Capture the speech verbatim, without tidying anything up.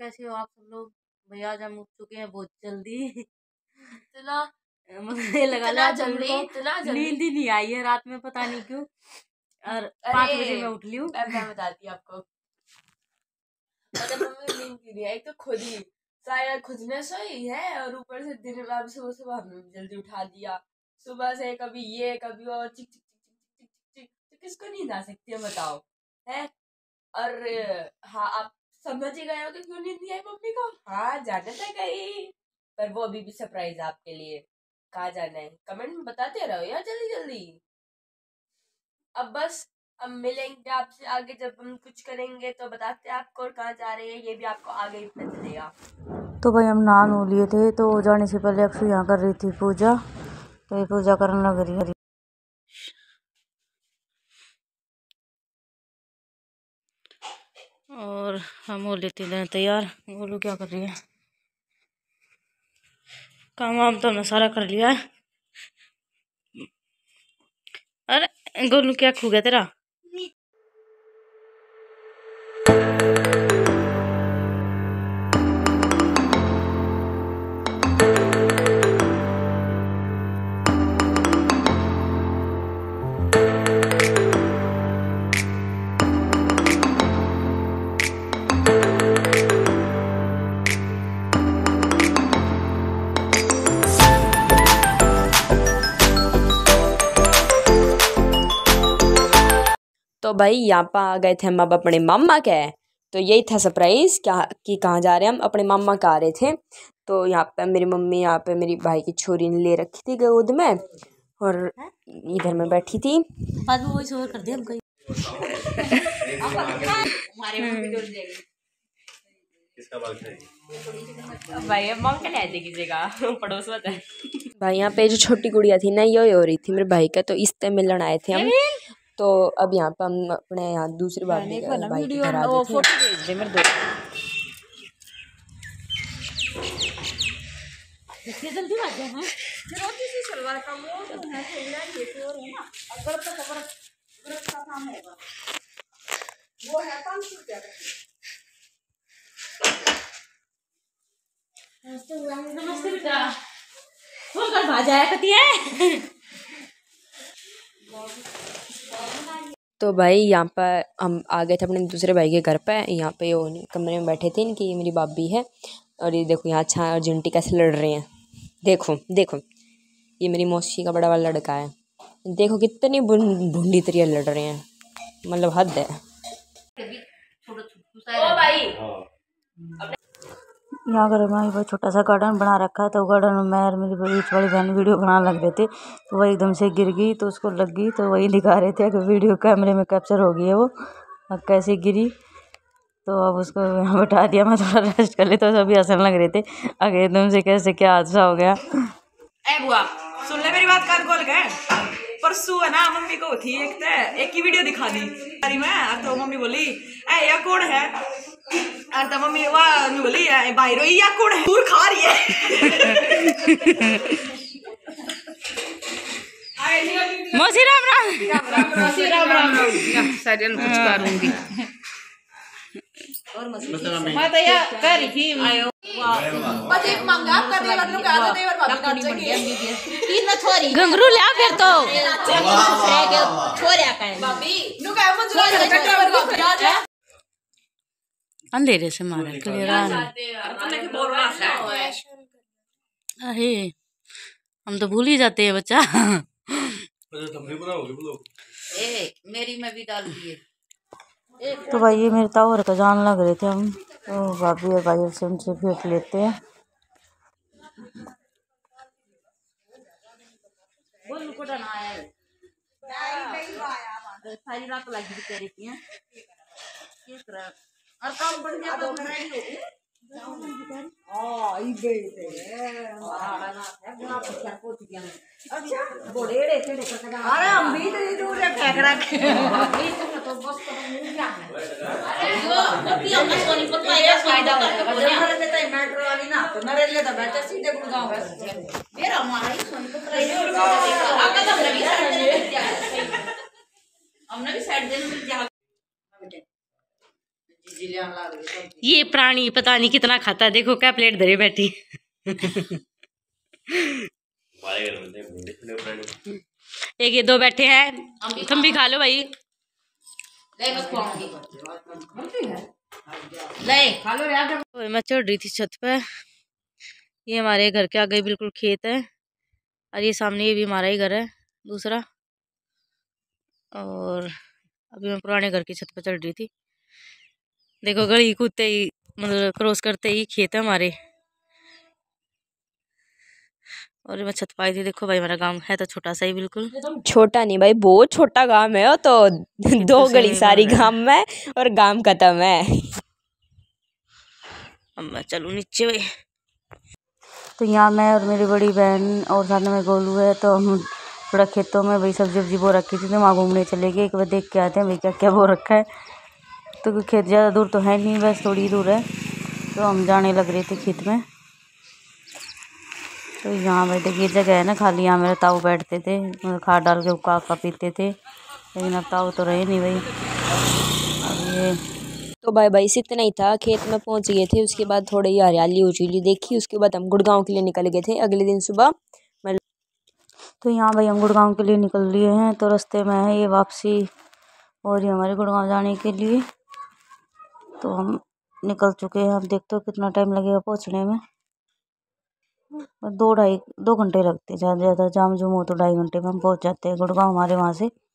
कैसे हो आप सब लोग? भैया आज हम उठ चुके हैं बहुत जल्दी। इतना मुझे लगा ला जल्दी नींद ही नहीं आई है रात में, पता नहीं क्यों। और पाँच बजे मैं उठ ली हूँ। मैं बताती हूँ आपको नींद की नहीं आई तो खुद ही शायद खुद ने सोई है और ऊपर से दिन में सुबह सुबह हमें जल्दी उठा दिया। सुबह से कभी ये कभी वो चिक चिक चिक चिक चिक चिक चिक तो किसको नींद आ सकती है बताओ है। और हाँ आप समझ ही गए हो कि क्यों नींद नहीं आई मम्मी को। हाँ जाना था कहीं, पर वो अभी भी सरप्राइज आपके लिए। कहाँ जाना है कमेंट में बताते रहो यार जल्दी जल्दी। अब बस अब मिलेंगे आपसे आगे, जब हम कुछ करेंगे तो बताते हैं आपको, और कहाँ जा रहे हैं ये भी आपको आगे ही पता चलेगा। तो भाई हम नहा नू लिए थे तो जाने से पहले अक्षु यहाँ कर रही थी पूजा, तो ये पूजा करने लग रही है। और हम वो लेते हैं तैयार। बोलो क्या कर रही है? काम वाम तो हमने सारा कर लिया है। अरे गोलू क्या खो गया तेरा? तो भाई यहाँ पर आ गए थे हम अब अपने मामा के, तो यही था सरप्राइज क्या कि कहाँ जा रहे हैं हम, अपने मामा का आ रहे थे। तो यहाँ पे मेरी मम्मी यहाँ पे मेरी भाई की छोरी ने ले रखी थी गोद में और इधर में बैठी थी। बाद में वही शोर कर दिया हम कहीं। भाई मांग के ले आते किसी का पड़ोस में भाई यहाँ पे जो छोटी गुड़िया थी ना ये हो रही थी मेरे भाई का, तो इससे मिलने आए थे हम। तो अब यहाँ पे हम अपने यहाँ दूसरी बार भाई के घर आ गए थे। फोटो भेज दे मेरे दोस्त जल्दी आ जाए हैं सलवार का वो तो है थोड़ा ये तो है ना अगर तो खबर व्रत का काम होगा वो है पाँच सौ रुपया का। नमस्ते बेटा फोन कर भाजा है कती है। तो भाई यहाँ पर हम आ गए थे अपने दूसरे भाई के घर पे। यहाँ पे वो कमरे में बैठे थे इनकी मेरी भाभी है, और ये देखो यहाँ अच्छा और जिंटी कैसे लड़ रहे हैं। देखो देखो ये मेरी मौसी का बड़ा वाला लड़का है, देखो कितनी भूंडी तरिया लड़ रहे हैं, मतलब हद है। ओ भाई यहाँ घर में बहुत छोटा सा गार्डन बना रखा है, तो गार्डन में मैं और मेरी बीच वाली बहन वीडियो बनाने लग रहे थे, तो वह एकदम से गिर गई तो उसको लग गई, तो वही दिखा रहे थे कि वीडियो कैमरे में कैप्चर हो गई है वो अब कैसे गिरी। तो अब उसको यहाँ बैठा दिया, मैं थोड़ा रेस्ट कर लेता, तो सभी हंसने लग रहे थे अगर एकदम से कैसे क्या हादसा हो गया। ए बुआ सुन ले मेरी बात, कान खोल के। परसों है ना मम्मी को थी एक ते, एक ही वीडियो दिखा दी अरे मैं, तो मम्मी बोली ए या कौन है, और तो मम्मी वाह बोली भाई रो या कौन है दूर खा रही है। मौसी राम राम मौसी राम राम साजन कुछ करूंगी और मैं तो यार कर रही थी आयो बजे मंगा कर रही मतलब क्या तो देवर भाभी काट जाएंगे तीन में छोरी घंघरू ले फिर तो छोरिया का भाभी नु का मुझे कटवर को आ जा अंधेरे से मारे क्लियर आ अपने के बोल रहा है। अहे हम तो भूल ही जाते हैं बच्चा। ए मेरी में भी डाल दिए। तो भाई ये मेरे ताऊ का जान लग रहे थे हम, तो भाभी और भाई से उनसे भेंट लेते हैं। सारी रात लगी कह रही थी और काम बढ़ गया तो हां ई गई थे अच्छा बोलेड़े थे अरे हम भी तो दूर रे फेंक रखे तो बस तो मिल गया है अभी हम सोनी को तो आया फायदा होगा जब में तो मेट्रो वाली ना तो मेरे लिए तो बेटा सीधे गुड़गांव मेरा हमारा ही सोनी को तो आका तो हमने भी साइड देने मिल गया हमने भी साइड देने मिल गया बेटे ये प्राणी पता नहीं कितना खाता है, देखो क्या प्लेट धरे बैठी। एक ये दो बैठे हैं, तुम भी खा लो भाई। मैं चढ़ रही थी छत पे, ये हमारे घर के आगे बिल्कुल खेत है और ये सामने ये भी हमारा ही घर है दूसरा। और अभी मैं पुराने घर की छत पे चढ़ रही थी, देखो गली कूदते ही मतलब क्रॉस करते ही खेत है हमारे। और मैं छत पाई थी, देखो भाई हमारा गांव है तो छोटा सा ही, बिल्कुल छोटा नहीं भाई, बहुत छोटा गांव है। तो दो गली सारी गांव में और गांव खत्म है। अब मैं चलूँ नीचे भाई। तो यहाँ मैं और मेरी बड़ी बहन और साथ में गोलू है, तो हम थोड़ा खेतों में वही सब्जी वब्जी बो रखी थी, तो वहाँ घूमने चले गए। एक बार देख के आते हैं भाई क्या क्या बो रखा है। तो खेत ज़्यादा दूर तो है नहीं, बस थोड़ी दूर है, तो हम जाने लग रहे थे खेत में। तो यहाँ भाई देखिए जगह है ना खाली, यहाँ मेरे ताऊ बैठते थे, मतलब खाद डाल के उका का पीते थे, लेकिन अब ताऊ तो रहे नहीं भाई। अब ये तो भाई भाई से इतना ही था, खेत में पहुंच गए थे। उसके बाद थोड़ी हरियाली उछली देखी, उसके बाद हम गुड़गांव के लिए निकल गए थे अगले दिन सुबह। तो यहाँ भाई हम गुड़गांव के लिए निकल लिए हैं, तो रास्ते में है ये वापसी और ये हमारे गुड़गांव जाने के लिए। तो हम निकल चुके हैं, अब देखते हो कितना टाइम लगेगा पहुँचने में। दो ढाई दो घंटे लगते हैं ज़्यादा ज़्यादा, जाम जुम हो तो ढाई घंटे में हम पहुँच जाते हैं गुड़गांव हमारे वहाँ से।